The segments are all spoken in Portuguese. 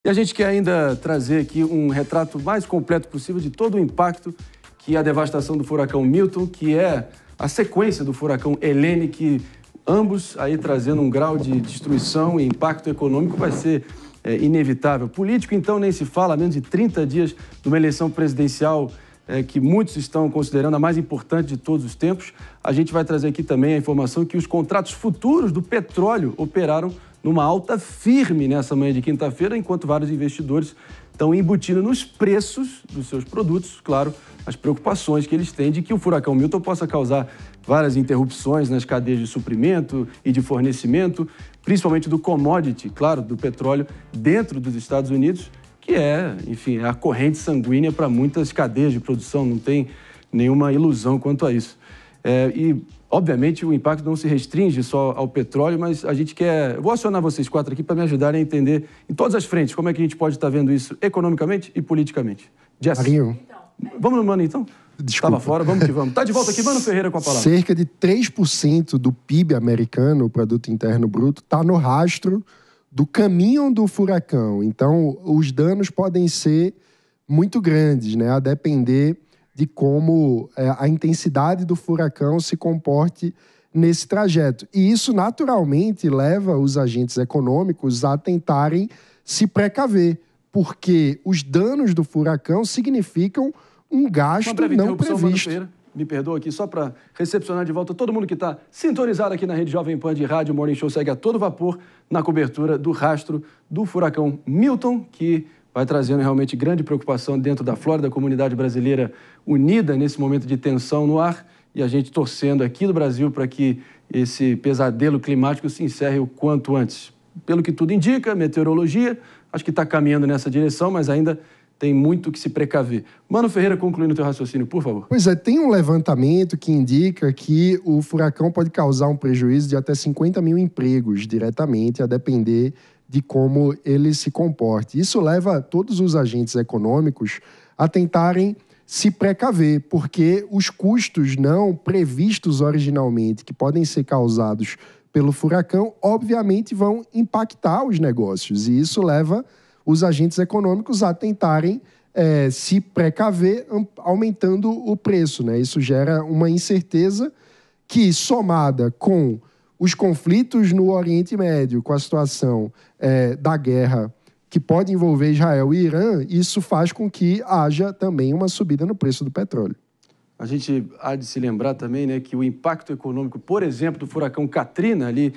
E a gente quer ainda trazer aqui um retrato mais completo possível de todo o impacto que a devastação do furacão Milton, que é a sequência do furacão Helene, que ambos aí trazendo um grau de destruição e impacto econômico vai ser inevitável. Político, então, nem se fala, há menos de 30 dias de uma eleição presidencial que muitos estão considerando a mais importante de todos os tempos. A gente vai trazer aqui também a informação que os contratos futuros do petróleo operaram numa alta firme nessa manhã de quinta-feira, enquanto vários investidores estão embutindo nos preços dos seus produtos, claro, as preocupações que eles têm de que o furacão Milton possa causar várias interrupções nas cadeias de suprimento e de fornecimento, principalmente do commodity, claro, do petróleo, dentro dos Estados Unidos, que é, enfim, a corrente sanguínea para muitas cadeias de produção, não tem nenhuma ilusão quanto a isso. Obviamente, o impacto não se restringe só ao petróleo, mas a gente quer... Eu vou acionar vocês quatro aqui para me ajudarem a entender em todas as frentes como é que a gente pode estar vendo isso economicamente e politicamente. Jess. Marinho. Vamos no Mano, então? Desculpa. Estava fora, vamos que vamos. Tá de volta aqui, Mano Ferreira com a palavra. Cerca de 3% do PIB americano, o Produto Interno Bruto, está no rastro do caminho do furacão. Então, os danos podem ser muito grandes, né? A depender de como a intensidade do furacão se comporte nesse trajeto. E isso, naturalmente, leva os agentes econômicos a tentarem se precaver, porque os danos do furacão significam um gasto não previsto. Me perdoa aqui, só para recepcionar de volta todo mundo que está sintonizado aqui na Rede Jovem Pan de Rádio. Morning Show segue a todo vapor na cobertura do rastro do furacão Milton, que vai trazendo realmente grande preocupação dentro da Flórida, a comunidade brasileira unida nesse momento de tensão no ar, e a gente torcendo aqui no Brasil para que esse pesadelo climático se encerre o quanto antes. Pelo que tudo indica, meteorologia, acho que está caminhando nessa direção, mas ainda tem muito que se precaver. Mano Ferreira, concluindo o teu raciocínio, por favor. Pois é, tem um levantamento que indica que o furacão pode causar um prejuízo de até 50 mil empregos diretamente, a depender de como ele se comporte. Isso leva todos os agentes econômicos a tentarem se precaver, porque os custos não previstos originalmente, que podem ser causados pelo furacão, obviamente vão impactar os negócios. E isso leva os agentes econômicos a tentarem se precaver, aumentando o preço, né? Isso gera uma incerteza que, somada com os conflitos no Oriente Médio, com a situação da guerra que pode envolver Israel e Irã, isso faz com que haja também uma subida no preço do petróleo. A gente há de se lembrar também, né, que o impacto econômico, por exemplo, do furacão Katrina, ali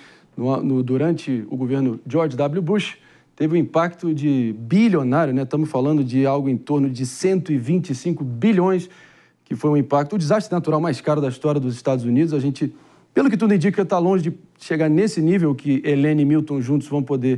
durante o governo George W. Bush, teve um impacto de bilionário, né? Estamos falando de algo em torno de 125 bilhões, que foi um impacto, o desastre natural mais caro da história dos Estados Unidos. A gente, pelo que tudo indica, está longe de chegar nesse nível que Helene e Milton juntos vão poder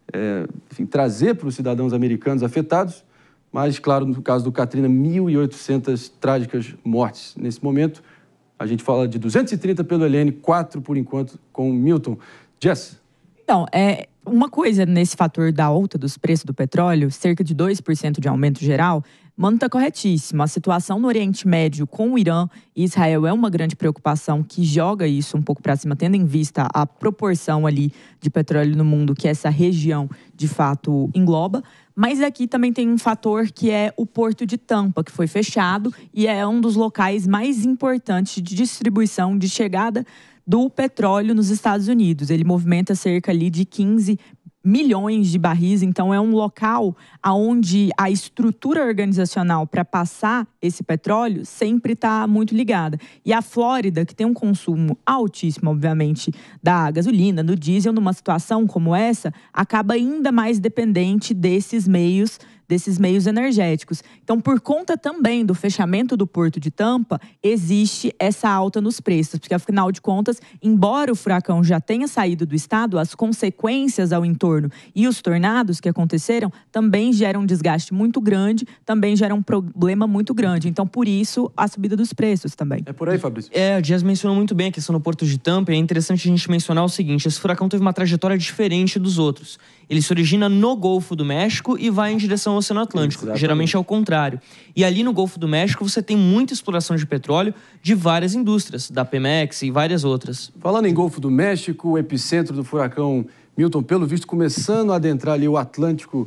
trazer para os cidadãos americanos afetados. Mas, claro, no caso do Katrina, 1.800 trágicas mortes. Nesse momento, a gente fala de 230 pelo Helene, 4 por enquanto com Milton. Jess? Então, uma coisa nesse fator da alta dos preços do petróleo, cerca de 2% de aumento geral, Mano está corretíssimo. A situação no Oriente Médio com o Irã e Israel é uma grande preocupação que joga isso um pouco para cima, tendo em vista a proporção ali de petróleo no mundo que essa região de fato engloba. Mas aqui também tem um fator que é o Porto de Tampa, que foi fechado e é um dos locais mais importantes de distribuição, de chegada do petróleo nos Estados Unidos. Ele movimenta cerca ali de 15 milhões de barris, então é um local onde a estrutura organizacional para passar esse petróleo sempre está muito ligada. E a Flórida, que tem um consumo altíssimo, obviamente, da gasolina, do diesel, numa situação como essa, acaba ainda mais dependente desses meios energéticos. Então, por conta também do fechamento do Porto de Tampa, existe essa alta nos preços, porque, afinal de contas, embora o furacão já tenha saído do estado, as consequências ao entorno e os tornados que aconteceram também geram um desgaste muito grande, também geram um problema muito grande. Então, por isso, a subida dos preços também. É por aí, Fabrício? A Jess mencionou muito bem a questão do Porto de Tampa, e é interessante a gente mencionar o seguinte: esse furacão teve uma trajetória diferente dos outros. Ele se origina no Golfo do México e vai em direção ao Oceano Atlântico. Exatamente. Geralmente é o contrário. E ali no Golfo do México você tem muita exploração de petróleo de várias indústrias, da Pemex e várias outras. Falando em Golfo do México, o epicentro do furacão Milton, pelo visto, começando a adentrar ali o Atlântico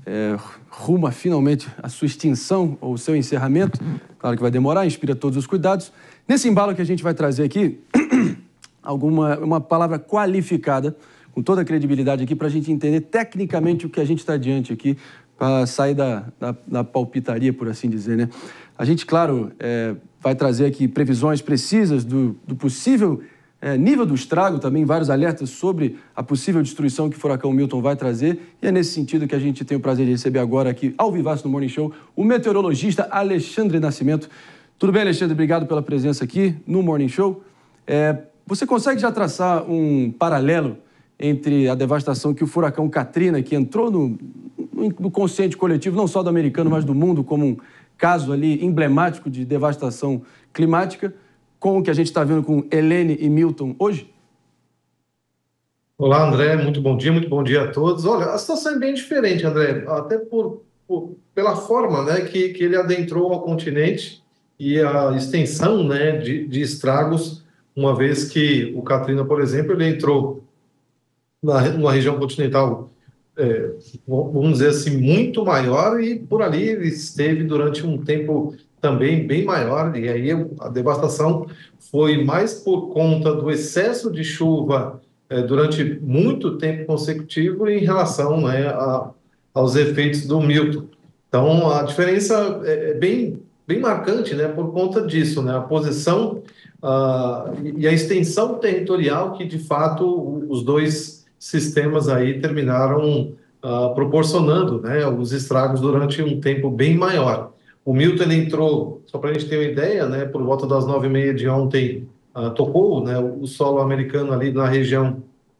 rumo finalmente à sua extinção ou o seu encerramento. Claro que vai demorar, inspira todos os cuidados. Nesse embalo que a gente vai trazer aqui, uma palavra qualificada, com toda a credibilidade aqui, para a gente entender tecnicamente o que a gente está diante aqui, para sair da palpitaria, por assim dizer, né? A gente, claro, vai trazer aqui previsões precisas do possível nível do estrago, também vários alertas sobre a possível destruição que o furacão Milton vai trazer, e é nesse sentido que a gente tem o prazer de receber agora aqui, ao vivaço no Morning Show, o meteorologista Alexandre Nascimento. Tudo bem, Alexandre? Obrigado pela presença aqui no Morning Show. Você consegue já traçar um paralelo entre a devastação que o furacão Katrina, que entrou no consciente coletivo, não só do americano, mas do mundo, como um caso ali emblemático de devastação climática, com o que a gente está vendo com Helene e Milton hoje? Olá, André, muito bom dia a todos. Olha, a situação é bem diferente, André, até pela forma, né, que ele adentrou ao continente e a extensão, né, de estragos, uma vez que o Katrina, por exemplo, ele entrou numa região continental, vamos dizer assim, muito maior, e por ali ele esteve durante um tempo também bem maior, e aí a devastação foi mais por conta do excesso de chuva durante muito tempo consecutivo em relação, né, aos efeitos do Milton. Então, a diferença é bem marcante, né, por conta disso, né, a posição e a extensão territorial que, de fato, os dois sistemas aí terminaram proporcionando, né, os estragos durante um tempo bem maior. O Milton ele entrou, só para a gente ter uma ideia, né, por volta das 9h30 de ontem, tocou, né, o solo americano ali na região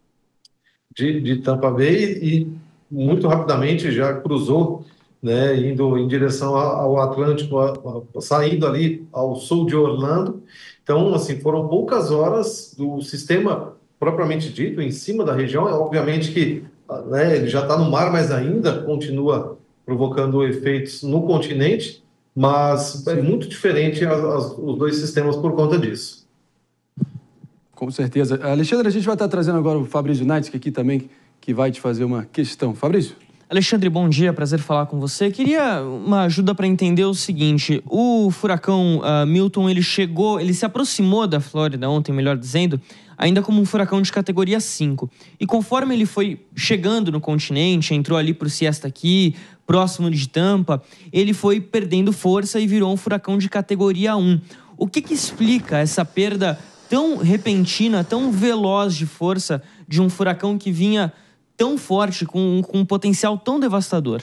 de Tampa Bay e muito rapidamente já cruzou, né, indo em direção ao Atlântico, saindo ali ao sul de Orlando. Então, assim, foram poucas horas do sistema propriamente dito em cima da região. Obviamente que, né, ele já está no mar, mas ainda continua provocando efeitos no continente, mas é muito diferente os dois sistemas por conta disso. Com certeza. Alexandre, a gente vai estar trazendo agora o Fabrício Naitsky aqui também, que vai te fazer uma questão. Fabrício? Alexandre, bom dia, prazer falar com você. Queria uma ajuda para entender o seguinte: o furacão Milton, ele se aproximou da Flórida ontem, melhor dizendo, ainda como um furacão de categoria 5. E conforme ele foi chegando no continente, entrou ali para o Siesta Key, próximo de Tampa, ele foi perdendo força e virou um furacão de categoria 1. O que explica essa perda tão repentina, tão veloz de força de um furacão que vinha tão forte, com um potencial tão devastador?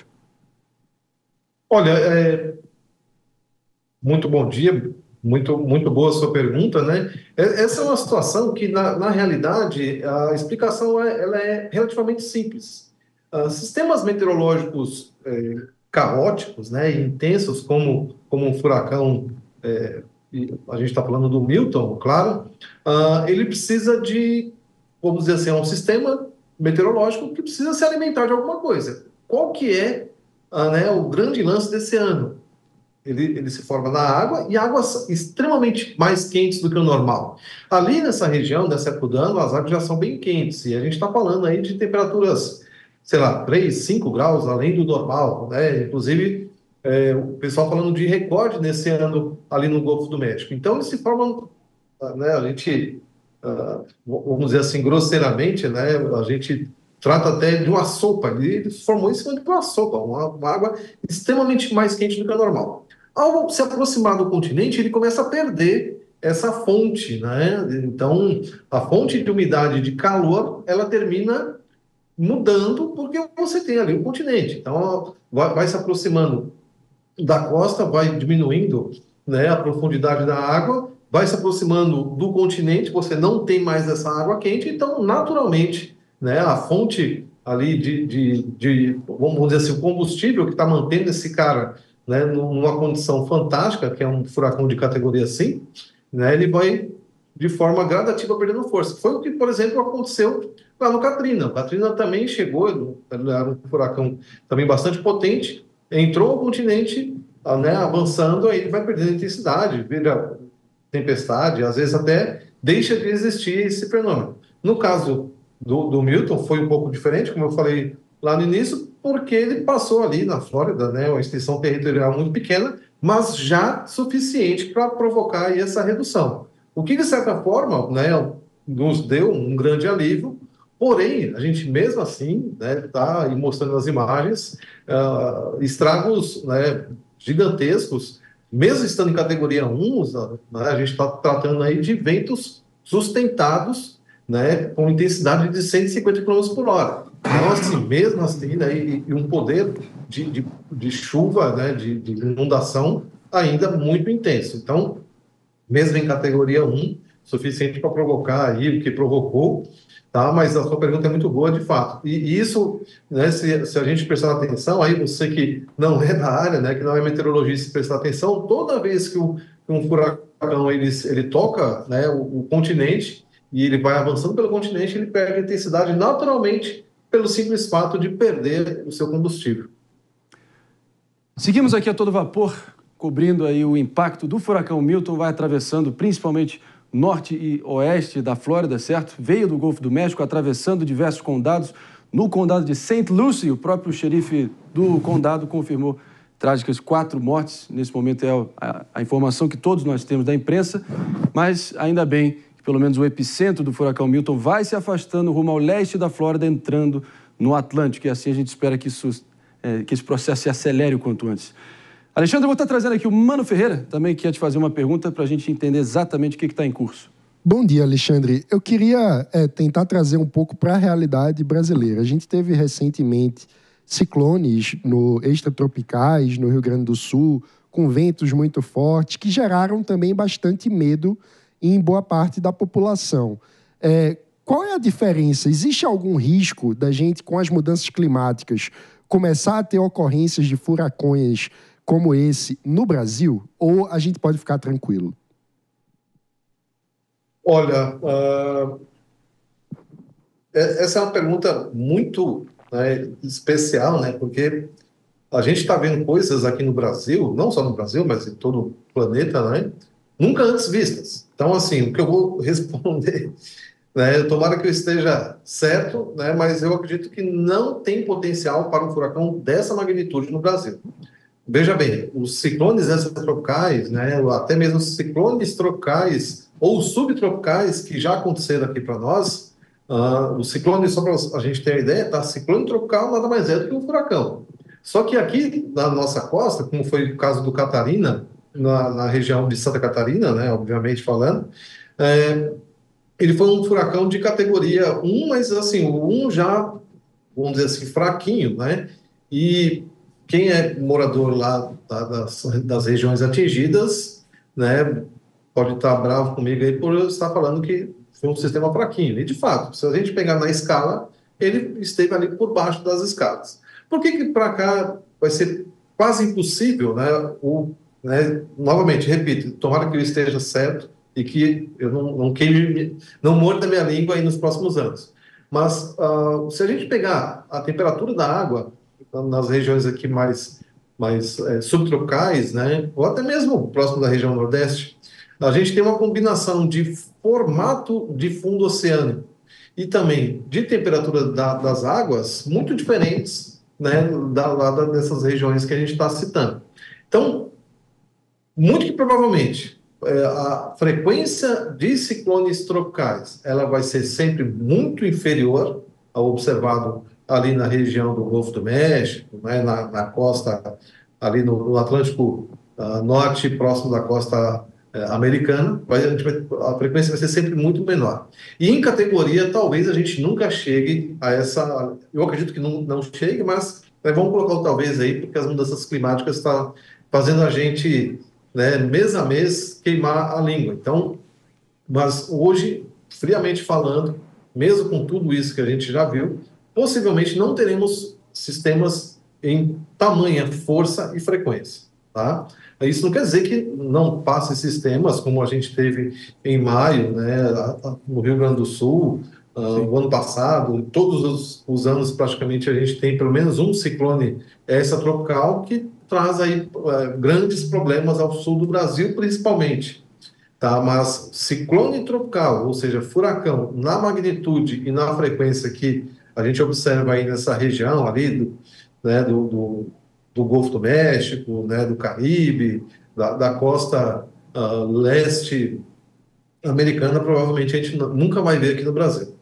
Olha, muito bom dia, muito boa a sua pergunta, né? Essa é uma situação que, na realidade, a explicação ela é relativamente simples. Sistemas meteorológicos caóticos, né, e intensos, como um furacão, a gente está falando do Milton, claro, ele precisa de, vamos dizer assim, um sistema meteorológico que precisa se alimentar de alguma coisa. Qual que é né, o grande lance desse ano? Ele se forma na água, e águas extremamente mais quentes do que o normal. Ali nessa região, nessa época do ano, as águas já são bem quentes, e a gente está falando aí de temperaturas, sei lá, 3, 5 graus além do normal, né? Inclusive, o pessoal falando de recorde nesse ano ali no Golfo do México. Então, eles se formam, né, a gente, vamos dizer assim, grosseiramente, né, a gente trata até de uma sopa, ele se formou em cima de uma sopa, uma água extremamente mais quente do que a normal. Ao se aproximar do continente, ele começa a perder essa fonte, né? Então, a fonte de umidade de calor, ela termina mudando porque você tem ali o continente. Então, vai se aproximando da costa, vai diminuindo, né, a profundidade da água, vai se aproximando do continente, você não tem mais essa água quente, então, naturalmente, né, a fonte ali vamos dizer assim, o combustível que está mantendo esse cara, né, numa condição fantástica, que é um furacão de categoria 5, né, ele vai de forma gradativa perdendo força. Foi o que, por exemplo, aconteceu lá no Katrina. O Katrina também chegou, ele era um furacão também bastante potente, entrou ao continente, né, avançando, aí ele vai perdendo intensidade, vira tempestade, às vezes até deixa de existir esse fenômeno. No caso do Milton, foi um pouco diferente, como eu falei lá no início, porque ele passou ali na Flórida, né, uma extensão territorial muito pequena, mas já suficiente para provocar aí essa redução. O que, de certa forma, né, nos deu um grande alívio, porém, a gente mesmo assim está mostrando nas imagens estragos, né, gigantescos, mesmo estando em categoria 1, né, a gente está tratando aí de ventos sustentados, né, com intensidade de 150 km por hora. Então, assim, mesmo assim, né, e um poder de chuva, né, de inundação ainda muito intenso. Então, mesmo em categoria 1, suficiente para provocar aí o que provocou, tá? Mas a sua pergunta é muito boa, de fato. E isso, né, se a gente prestar atenção, aí você que não é da área, né, que não é meteorologista, se prestar atenção, toda vez que um furacão ele toca, né, o continente, e ele vai avançando pelo continente, ele perde intensidade naturalmente pelo simples fato de perder o seu combustível. Seguimos aqui a todo vapor, cobrindo aí o impacto do furacão Milton, vai atravessando principalmente norte e oeste da Flórida, certo? Veio do Golfo do México, atravessando diversos condados. No condado de St. Lucie, o próprio xerife do condado confirmou trágicas 4 mortes. Nesse momento é a informação que todos nós temos da imprensa, mas ainda bem que pelo menos o epicentro do furacão Milton vai se afastando rumo ao leste da Flórida, entrando no Atlântico, e assim a gente espera que esse processo se acelere o quanto antes. Alexandre, eu vou estar trazendo aqui o Mano Ferreira, também quer te fazer uma pergunta para a gente entender exatamente o que está em curso. Bom dia, Alexandre. Eu queria tentar trazer um pouco para a realidade brasileira. A gente teve recentemente ciclones extratropicais no Rio Grande do Sul, com ventos muito fortes, que geraram também bastante medo em boa parte da população. Qual é a diferença? Existe algum risco da gente, com as mudanças climáticas, começar a ter ocorrências de furacões como esse no Brasil? Ou a gente pode ficar tranquilo? Olha, essa é uma pergunta muito, né, especial, né, porque a gente está vendo coisas aqui no Brasil, não só no Brasil, mas em todo o planeta, né, nunca antes vistas. Então, assim, o que eu vou responder, né, tomara que eu esteja certo, né, mas eu acredito que não tem potencial para um furacão dessa magnitude no Brasil. Veja bem, os ciclones extratropicais, né, até mesmo os ciclones tropicais ou subtropicais que já aconteceram aqui para nós, os ciclones, só para a gente ter uma ideia, tá? Ciclone tropical nada mais é do que um furacão. Só que aqui na nossa costa, como foi o caso do Catarina, na região de Santa Catarina, né, obviamente falando, ele foi um furacão de categoria 1, mas assim, o 1 já, vamos dizer assim, fraquinho, né? E quem é morador lá das regiões atingidas, né, pode estar bravo comigo aí por eu estar falando que foi um sistema fraquinho. E, de fato, se a gente pegar na escala, ele esteve ali por baixo das escalas. Por que para cá vai ser quase impossível, né, novamente, repito, tomara que eu esteja certo e que eu não morda minha língua aí nos próximos anos. Mas se a gente pegar a temperatura da água nas regiões aqui mais subtropicais, né, ou até mesmo próximo da região Nordeste, a gente tem uma combinação de formato de fundo oceânico e também de temperatura das águas muito diferentes, né, dessas regiões que a gente está citando. Então, muito que provavelmente a frequência de ciclones tropicais ela vai ser sempre muito inferior ao observado ali na região do Golfo do México, né, na costa, ali no Atlântico Norte, próximo da costa americana, a frequência vai ser sempre muito menor. E em categoria, talvez a gente nunca chegue a essa... Eu acredito que não chegue, mas vamos colocar o talvez aí, porque as mudanças climáticas estão fazendo a gente, né, mês a mês, queimar a língua. Então, mas hoje, friamente falando, mesmo com tudo isso que a gente já viu, possivelmente não teremos sistemas em tamanha força e frequência, tá? Isso não quer dizer que não passe sistemas como a gente teve em maio, né, no Rio Grande do Sul, no ano passado, todos os anos praticamente a gente tem pelo menos um ciclone extratropical que traz aí grandes problemas ao sul do Brasil, principalmente. Tá? Mas ciclone tropical, ou seja, furacão, na magnitude e na frequência que A gente observa aí nessa região ali do Golfo do México, né, do Caribe, da costa leste americana, provavelmente a gente nunca vai ver aqui no Brasil.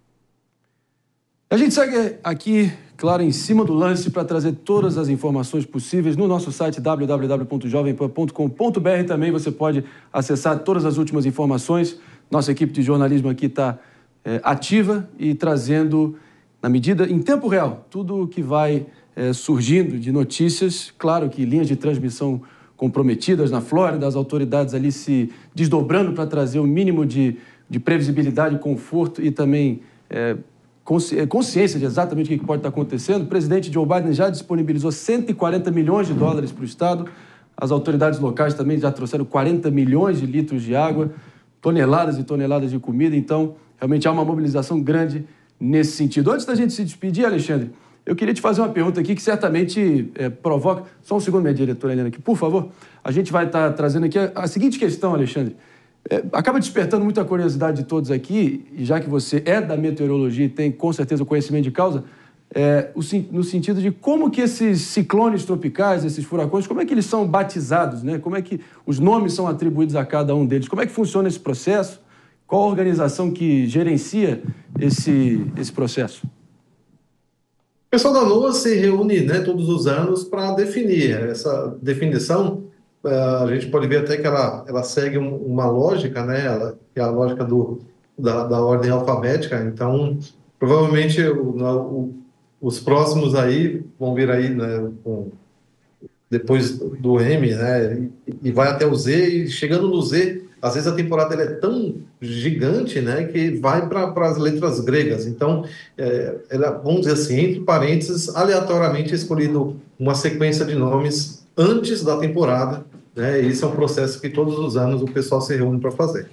A gente segue aqui, claro, em cima do lance para trazer todas as informações possíveis no nosso site www.jovempan.com.br. Também você pode acessar todas as últimas informações. Nossa equipe de jornalismo aqui está ativa e trazendo, na medida, em tempo real, tudo o que vai surgindo de notícias. Claro que linhas de transmissão comprometidas na Flórida, as autoridades ali se desdobrando para trazer o mínimo de previsibilidade, conforto e também consciência de exatamente o que pode estar acontecendo. O presidente Joe Biden já disponibilizou 140 milhões de dólares para o Estado. As autoridades locais também já trouxeram 40 milhões de litros de água, toneladas e toneladas de comida. Então, realmente há uma mobilização grande nesse sentido. Antes da gente se despedir, Alexandre, eu queria te fazer uma pergunta aqui que certamente provoca... Só um segundo, minha diretora Helena, aqui, por favor. A gente vai estar trazendo aqui a seguinte questão, Alexandre. Acaba despertando muita curiosidade de todos aqui, e já que você é da meteorologia e tem, com certeza, conhecimento de causa, no sentido de como que esses ciclones tropicais, esses furacões, como é que eles são batizados, né? Como é que os nomes são atribuídos a cada um deles? Como é que funciona esse processo? Qual a organização que gerencia esse processo? O pessoal da NOAA se reúne, né, todos os anos para definir. Essa definição, a gente pode ver até que ela segue uma lógica, né, que é a lógica da ordem alfabética. Então, provavelmente os próximos aí vão vir aí, né, depois do M, né, e vai até o Z, e chegando no Z, às vezes a temporada ela é tão gigante, né, que vai para as letras gregas. Então, vamos dizer assim, entre parênteses, aleatoriamente escolhido uma sequência de nomes antes da temporada, né, e isso é um processo que todos os anos o pessoal se reúne para fazer.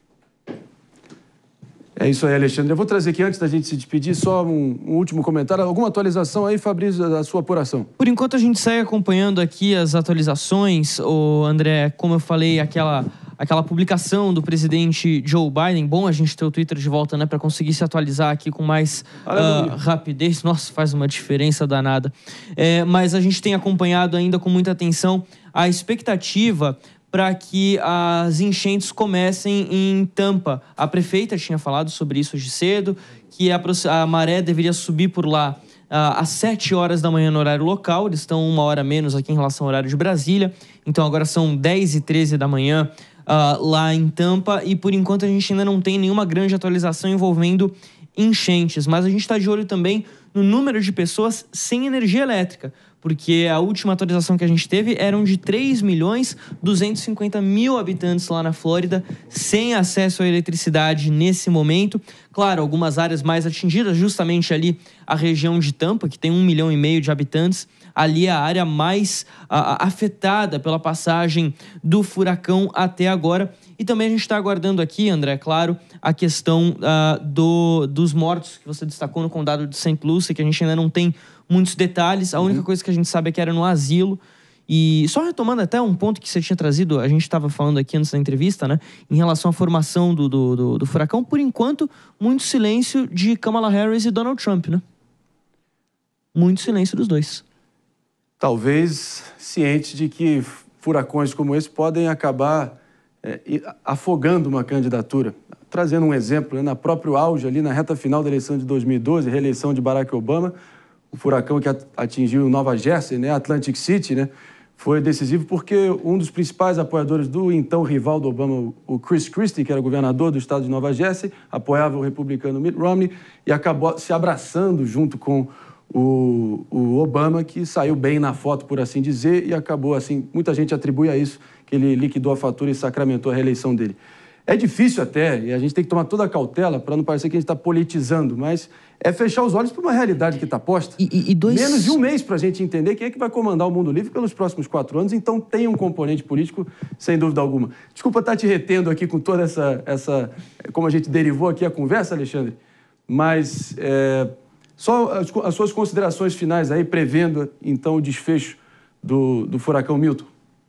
É isso aí, Alexandre. Eu vou trazer aqui, antes da gente se despedir, só um último comentário. Alguma atualização aí, Fabrício, da sua apuração? Por enquanto, a gente segue acompanhando aqui as atualizações. André, como eu falei, aquela publicação do presidente Joe Biden. Bom a gente ter o Twitter de volta, né, para conseguir se atualizar aqui com mais rapidez. Nossa, faz uma diferença danada. Mas a gente tem acompanhado ainda com muita atenção a expectativa para que as enchentes comecem em Tampa. A prefeita tinha falado sobre isso hoje cedo, que a maré deveria subir por lá às 7 horas da manhã no horário local. Eles estão 1 hora menos aqui em relação ao horário de Brasília. Então agora são 10h13 da manhã lá em Tampa. E por enquanto a gente ainda não tem nenhuma grande atualização envolvendo enchentes. Mas a gente está de olho também no número de pessoas sem energia elétrica, porque a última atualização que a gente teve eram de 3.250.000 habitantes lá na Flórida sem acesso à eletricidade nesse momento. Claro, algumas áreas mais atingidas, justamente ali a região de Tampa, que tem 1,5 milhão de habitantes. Ali é a área mais afetada pela passagem do furacão até agora. E também a gente está aguardando aqui, André, claro, a questão dos mortos que você destacou no condado de St. Lucie, que a gente ainda não tem muitos detalhes. A única coisa que a gente sabe é que era no asilo. E só retomando até um ponto que você tinha trazido, a gente estava falando aqui antes da entrevista, né, em relação à formação do furacão, por enquanto, muito silêncio de Kamala Harris e Donald Trump, né? Muito silêncio dos dois. Talvez ciente de que furacões como esse podem acabar afogando uma candidatura. Trazendo um exemplo, né, na próprio auge, ali na reta final da eleição de 2012, reeleição de Barack Obama, o furacão que atingiu Nova Jersey, né, Atlantic City, né, foi decisivo porque um dos principais apoiadores do então rival do Obama, o Chris Christie, que era governador do estado de Nova Jersey, apoiava o republicano Mitt Romney e acabou se abraçando junto com o Obama, que saiu bem na foto, por assim dizer, e acabou assim, muita gente atribui a isso, que ele liquidou a fatura e sacramentou a reeleição dele. É difícil até, e a gente tem que tomar toda a cautela para não parecer que a gente está politizando, mas é fechar os olhos para uma realidade que está posta. Menos de um mês para a gente entender quem é que vai comandar o Mundo Livre pelos próximos 4 anos, então tem um componente político, sem dúvida alguma. Desculpa estar te retendo aqui com toda essa como a gente derivou aqui a conversa, Alexandre, mas só as suas considerações finais aí, prevendo então o desfecho do furacão Milton.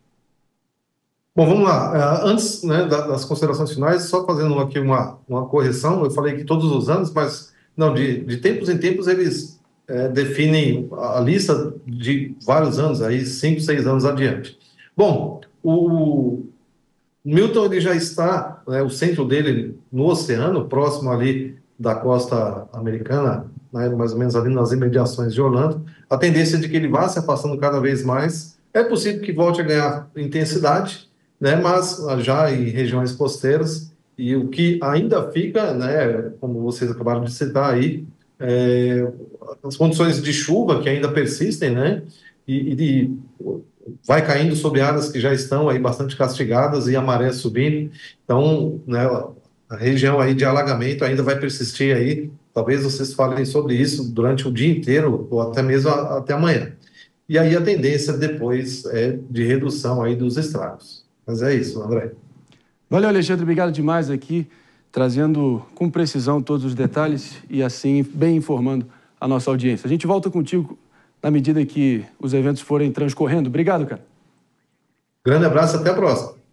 Bom, vamos lá. Antes, né, das considerações finais, só fazendo aqui uma correção, eu falei que todos os anos, mas Não, de tempos em tempos eles definem a lista de vários anos, aí 5, 6 anos adiante. Bom, o Milton ele já está, né, o centro dele no oceano, próximo ali da costa americana, né, mais ou menos ali nas imediações de Orlando. A tendência é de que ele vá se afastando cada vez mais. É possível que volte a ganhar intensidade, né, mas já em regiões costeiras. E o que ainda fica, né, como vocês acabaram de citar aí, as condições de chuva que ainda persistem, né, e vai caindo sobre áreas que já estão aí bastante castigadas e a maré subindo. Então, né, a região aí de alagamento ainda vai persistir aí. Talvez vocês falem sobre isso durante o dia inteiro ou até mesmo até amanhã. E aí a tendência depois é de redução aí dos estragos. Mas é isso, André. Valeu, Alexandre. Obrigado demais aqui, trazendo com precisão todos os detalhes e assim bem informando a nossa audiência. A gente volta contigo na medida que os eventos forem transcorrendo. Obrigado, cara. Grande abraço, até a próxima.